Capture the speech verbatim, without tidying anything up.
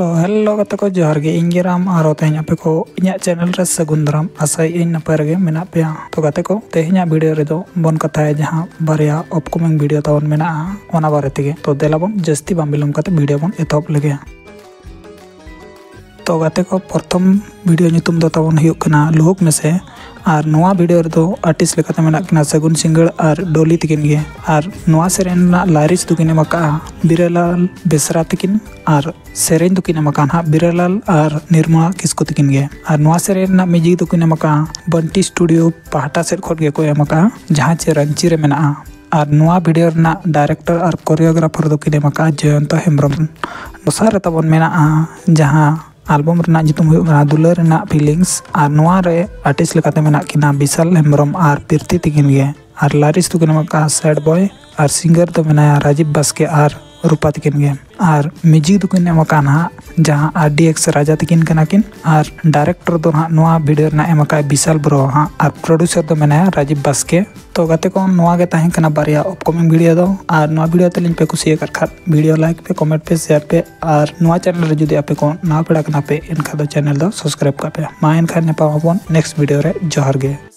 तो हेलो गाते को जोहार गे इंगे राम आरो तेहन आपे को इᱧᱟᱜ चैनल रे सगुन दाराम आशा इन नपाय रे मेना पेया। तो गाते को तेहन वीडियो रे दो बन कथाय जहां बारिया अपकमिंग वीडियो तावन मेना ओना बारे तेगे। तो देला बन जस्ती बाम बिलम काते वीडियो बन एतहब लेगे। तो गाते को प्रथम वीडियो nyutum दो तावन हुयुग कना लुहुक मेसे और नोआ वीडियो रे दो आर्टिस्ट लेकाते मेना किना सगुन सिंगड़ और डोली तकिन गे और नोआ सेरेन ना लारिस दुकिन मका बिरेलाल बेसरा तकिन और सेरेन दुकिन मका हा बिरेलाल और निर्मला किस्को तकिन गे और नोआ सेरेन ना म्यूजिक दुकिन मका बंटी स्टूडियो पहाटा सेट खोट गे को एमका जहां चे रंची रे मेना और नोआ वीडियो ना डायरेक्टर और कोरियोग्राफर दुकिन मका जयंत हेम्ब्रम दोसार तबन मेना जहां एल्बम रना जितुम हुयुग कना दुलार रना फीलिंग्स और नोआ रे आर्टिस्ट लेकाते मेना किना विशाल हेम्ब्रम और प्रीति तकिन गे और लारिस दुकिन मका सैड बॉय और सिंगर तो मेना राजीव बास्के और रूपा तकिन गे और म्यूजिक दुकिन एमका ना जहां आरडीएक्स राजा तकिन कना किन और डायरेक्टर दो ना नोआ वीडियो ना एमका विशाल ब्रो हां और प्रोड्यूसर दो मेना राजीव बास्के। तो गाते को नोआ गे ताहें कना बारिया अपकमिंग वीडियो दो और नोआ वीडियो तलिन पे कुसिया कर खात वीडियो लाइक पे कमेंट पे शेयर पे और नोआ चैनल रे जुदी आपे को ना पेड़ा कना पे इनका दो चैनल दो सब्सक्राइब का पे मा इनखा ने पावबन नेक्स्ट वीडियो रे जोहार गे।